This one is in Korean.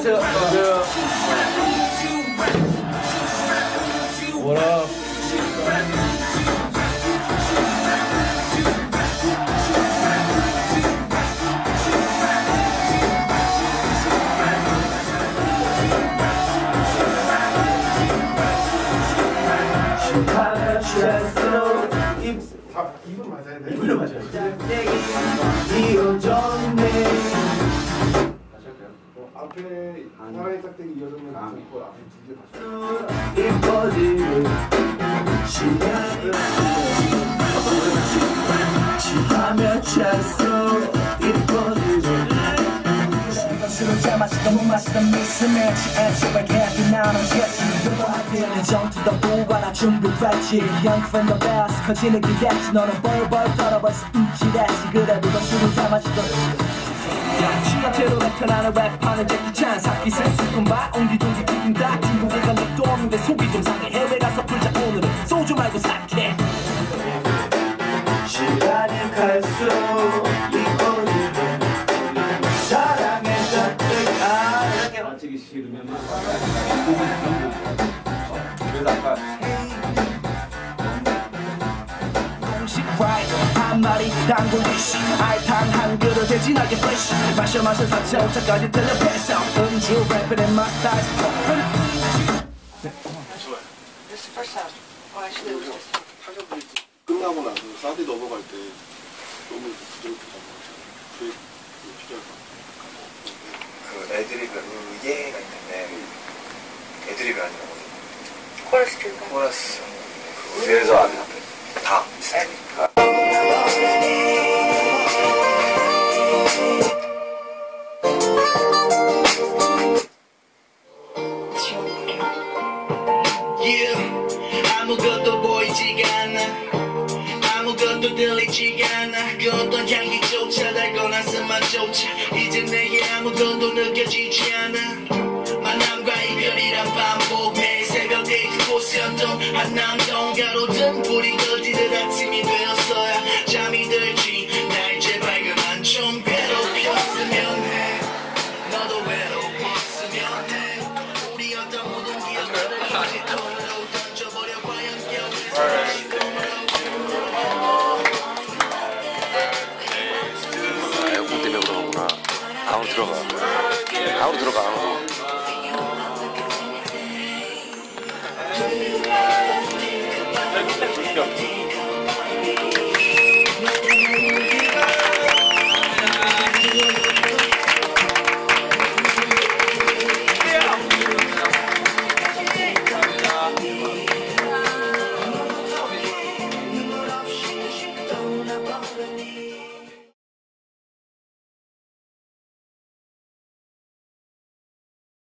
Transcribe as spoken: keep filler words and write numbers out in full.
안녕하세요. 안녕하세요. 뭐라? 다 이분 맞아야 돼. 이분을 맞아요. 이어졌네. 다시 할까요? 어, 앞에 사랑의 짝대기 이어졌네. 그 앞에 두 개 봤어요. 시간을 지나면 찰수 이뻐지고 술을 잘 마시던 못 마시던 미스매치 애초에 계약이 나는 겠지 너한테는 정투도 보관아 준비됐지 Young from the best 커지는 기대치 너는 벌벌 떨어버려서 움찔했지 그래도 넌 술을 잘 마시던 지하체로 나타나는 랩하는 제키찬 사기 센스 꿈봐 옹기종기 빙다 중국에 간 랩도 없는데 속이 좀 상해 해외 가서 풀자 오늘은 소주 말고 사케 시간이 갈수록 이뻐지네 사랑했던 때가 맞추기 싫으면 그래서 아까 공식 라이더 한 마리 단골리시 알탕 한 그릇에 진하게 프레쉬 마셔 마셔 사채 오차까지 들려 패서 음주 랩은 my style This is the first time. Oh, actually, it was just. 타격이 끝나고 나서 사디 넘어갈 때 너무 부드럽게 그 필요할 것 그 애드립 의예가 있는데 애드립이 아니라 뭐지? Chorus too. 코러스 그래서 안 돼. 다 비슷해. 아무것도 보이지가 않아 아무것도 들리지가 않아 그 어떤 향기조차 달거나 쓴맛조차 이제 내게 아무것도 느껴지지 않아 만남과 이별이란 반복해 새벽 데이트 곳이었던 한남동 가로등 불이 꺼지듯 아침이 되었어야 잠이 들지 날 제발 그만 좀 괴롭혔으면 해 너도 외로웠으면 해 우리 어떤 모든 기억들을 다시 톤으로 던져버려 과연 기억에서 다시 에어컨 때문에 그러는구나. 안으로 들어가. 안으로 들어가. 안으로. 딱 좋죠.